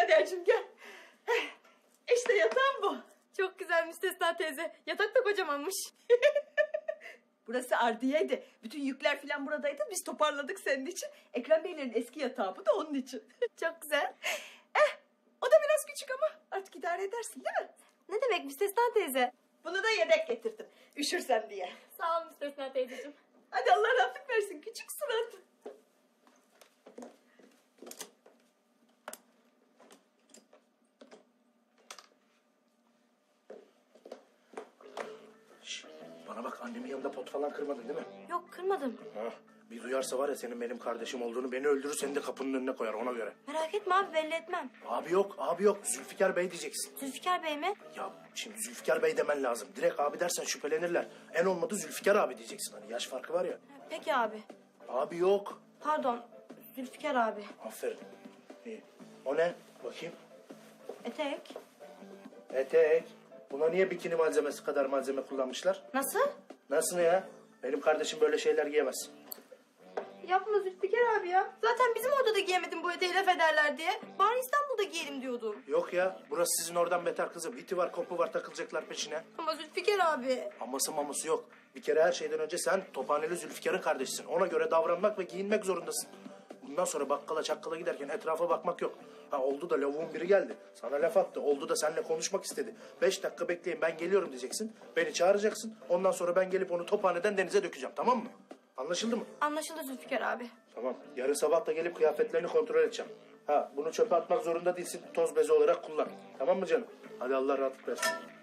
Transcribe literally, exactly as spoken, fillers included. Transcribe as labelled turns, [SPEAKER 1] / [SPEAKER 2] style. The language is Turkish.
[SPEAKER 1] Kadercim gel. İşte yatağım bu.
[SPEAKER 2] Çok güzel Müstesna teyze. Yatak da kocamanmış.
[SPEAKER 1] Burası ardiyeydi. Bütün yükler falan buradaydı. Biz toparladık senin için. Ekrem Beylerin eski yatağı bu da onun için.
[SPEAKER 2] Çok güzel.
[SPEAKER 1] Eh, o da biraz küçük ama artık idare edersin değil mi?
[SPEAKER 2] Ne demek Müstesna teyze?
[SPEAKER 1] Bunu da yedek getirdim. Üşürsen diye.
[SPEAKER 2] Sağ ol Müstesna teyzeciğim.
[SPEAKER 1] Hadi Allah rahatlık versin küçük surat.
[SPEAKER 3] Şş, bana bak, annemin yanında pot falan kırmadın değil mi?
[SPEAKER 2] Yok kırmadım.
[SPEAKER 3] Ha, bir duyarsa var ya senin benim kardeşim olduğunu, beni öldürür, seni de kapının önüne koyar, ona göre.
[SPEAKER 2] Merak etme abi, belli etmem.
[SPEAKER 3] Abi yok, abi yok. Zülfikar Bey diyeceksin.
[SPEAKER 2] Zülfikar Bey mi?
[SPEAKER 3] Ya şimdi Zülfikar Bey demen lazım. Direkt abi dersen şüphelenirler. En olmadı Zülfikar abi diyeceksin. Hani yaş farkı var ya.
[SPEAKER 2] Peki abi.
[SPEAKER 3] Abi yok.
[SPEAKER 2] Pardon. Zülfikar abi.
[SPEAKER 3] Aferin. İyi. O ne? Bakayım.
[SPEAKER 2] Etek.
[SPEAKER 3] Etek. Buna niye bikini malzemesi kadar malzeme kullanmışlar?
[SPEAKER 2] Nasıl?
[SPEAKER 3] Nasıl ya? Benim kardeşim böyle şeyler giyemez.
[SPEAKER 2] Yapma Zülfikar abi ya. Zaten bizim orada da giyemedim bu eteği, laf ederler diye. Bari İstanbul'da giyelim diyordum.
[SPEAKER 3] Yok ya, burası sizin oradan beter kızım. İti var, kopu var, takılacaklar peşine.
[SPEAKER 2] Ama Zülfikar abi.
[SPEAKER 3] Aması maması yok. Bir kere her şeyden önce sen Tophaneli Zülfikar'ın kardeşisin. Ona göre davranmak ve giyinmek zorundasın. Bundan sonra bakkala çakkala giderken etrafa bakmak yok. Ha oldu da lavuğun biri geldi. Sana laf attı. Oldu da seninle konuşmak istedi. Beş dakika bekleyin, ben geliyorum diyeceksin. Beni çağıracaksın. Ondan sonra ben gelip onu Tophane'den denize dökeceğim, tamam mı? Anlaşıldı mı?
[SPEAKER 2] Anlaşıldı Zülfikar abi.
[SPEAKER 3] Tamam. Yarın sabah da gelip kıyafetlerini kontrol edeceğim. Ha bunu çöpe atmak zorunda değilsin. Toz bezi olarak kullan. Tamam mı canım? Hadi Allah rahatlık versin.